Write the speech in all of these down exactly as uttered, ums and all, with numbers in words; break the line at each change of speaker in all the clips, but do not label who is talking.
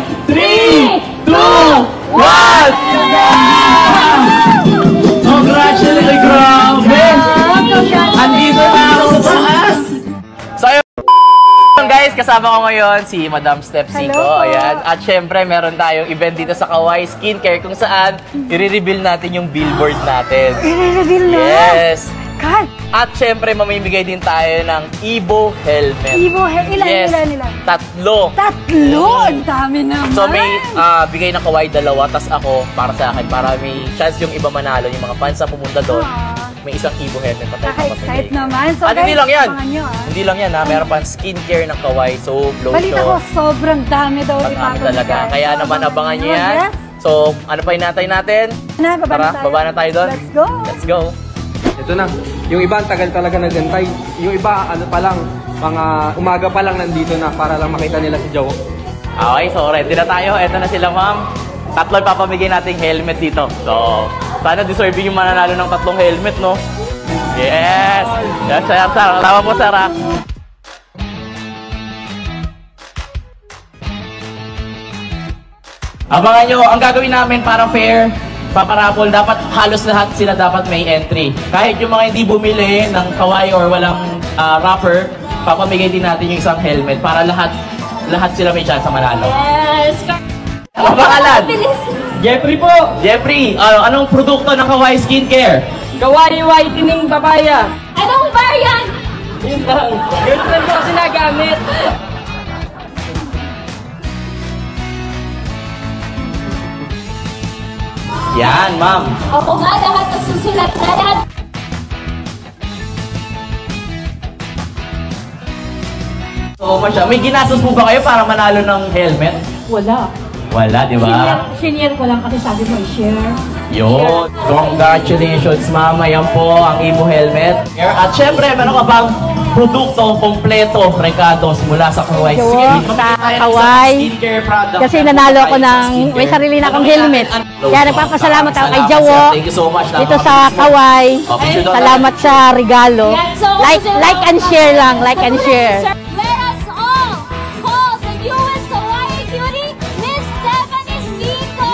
three, two, one! Congratulations! Grabe! Andito na ako sa taas! So ayun guys, kasama ko ngayon si Madam Steph Zico. Ayan. At syempre, meron tayong event dito sa Kawai Skincare kung saan i-reveal natin yung billboard natin.
I-reveal na?
Yes!
God.
At syempre, mamimigay din tayo ng Evo helmet.
Evo helmet? Ilan,
yes.
ilan, ilan?
Tatlo.
Tatlo? Ang dami naman.
So may uh, bigay ng Kawai dalawa, tas ako para sa akin, para may chance yung iba manalo, yung mga fans na pumunta doon. Ah. May isang Evo helmet pa tayo.
Naka-excite naman. So
At
guys,
hindi lang yan.
nyo, ah.
Hindi lang yan ha. Meron pang skincare ng Kawai, soap, lotion.
Balita ko, sobrang dami daw.
Ang dami talaga. Kaya so, naman abangan nyo yan. Yes. So, ano pa hinatay natin?
Na, baba
Tara,
na tayo.
baba na tayo doon.
Let's go.
Let's go.
Ito na. Yung iba, tagal talaga nagantay. Yung iba, ano pa lang, mga umaga pa lang nandito na para lang makita nila si Jowo.
Okay, so ready na tayo. Ito na sila, ma'am. Tatlo ipapamigay nating helmet dito. So, sana deserving yung mananalo ng tatlong helmet, no? Yes! Yes, sir, sir. Tama po, sir, ha? Abangan nyo, ang gagawin namin para fair, paparapol, dapat halos lahat sila dapat may entry. Kahit yung mga hindi bumili ng Kawai or walang uh, wrapper, papamigay din natin yung isang helmet para lahat lahat sila may chance sa manalo.
Yes!
Ano pangalan?
Jeffrey po!
Jeffrey, uh, anong produkto ng Kawai Skincare?
Kawai Whitening Papaya!
Anong variant?
Yun lang. Yun lang po kasi nagamit.
Yan, ma'am.
Opo nga, lahat nagsusulat na lahat.
So, masya, may ginastos po ba kayo para manalo ng helmet?
Wala.
Wala, di ba?
Senior ko lang kasi sabi mo i-share.
Yun. Congratulations, ma'am. Ayan po ang Evo helmet. At syempre, meron ka bang produkto kompleto, recados mula sa Kawai
Skincare? Sa Kawai. Kasi nanalo ko ng, may sarili na akong helmet. Kaya nagpapasalamat ako kay Jowo.
Thank you so much.
Dito sa Kawai. Salamat sa regalo. Like, like and share lang. Like and share.
Let us all call the U S Kawai Beauty, Miss Stephanie Zico!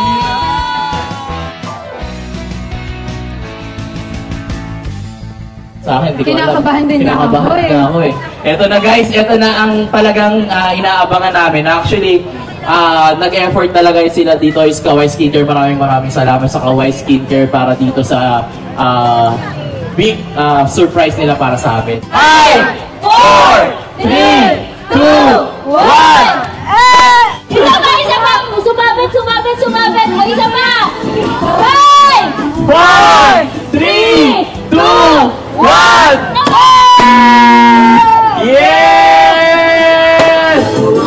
Sa akin, di ko
Kinakabahan
alam.
din na ako,
Kinakabahan
eh.
na ako eh. Ito na guys, ito na ang talagang uh, inaabangan namin. Actually, uh, nag-effort talaga sila dito is Kawai Skincare. Maraming maraming salamat sa Kawai Skincare para dito sa uh, big uh, surprise nila para sa amin. five, four, three, two, one!
Isa pa, isa pa! Sumabit, sumabit, sumabit! O isa pa! Five!
four, three, two, one! Yes!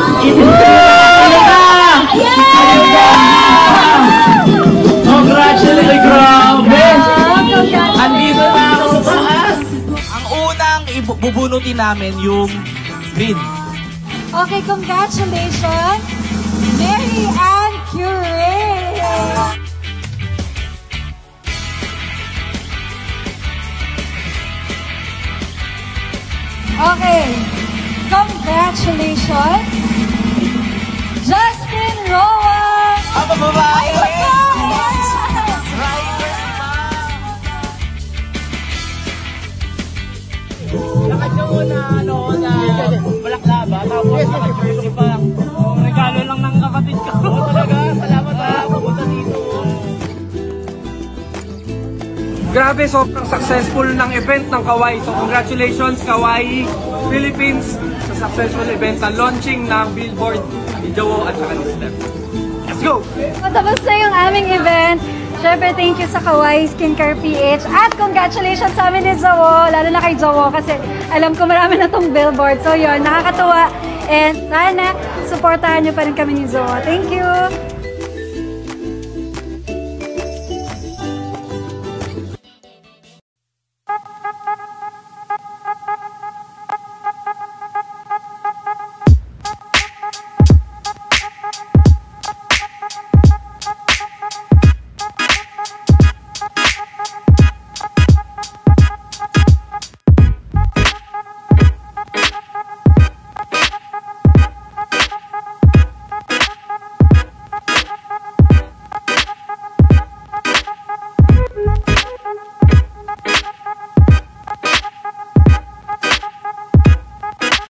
Congratulations! Grabe! Andito na ako sa taas! Ang unang ibubunutin namin yung green.
Okay, congratulations, Mary Ann Curie. Okay, congratulations, Justin Rowan.
Ang babae! Nakadyo na ano na balaklava, tapos nakadyo pa. Regalo lang ng kapatid ko. Talaga, salamat ha, pupunta dito.
Grabe, sobrang successful ng event ng Kawai. So congratulations Kawai Philippines sa successful event na launching ng billboard ni Jowo at saka ni Steph. Let's go!
Tapos na yung aming event. Siyempre, thank you sa Kawai Skincare P H. At congratulations sa amin ni Jowo, lalo na kay Jowo kasi alam ko marami na tong billboard. So yun, nakakatuwa. And sana, supportahan nyo pa rin kami ni Jowo. Thank you!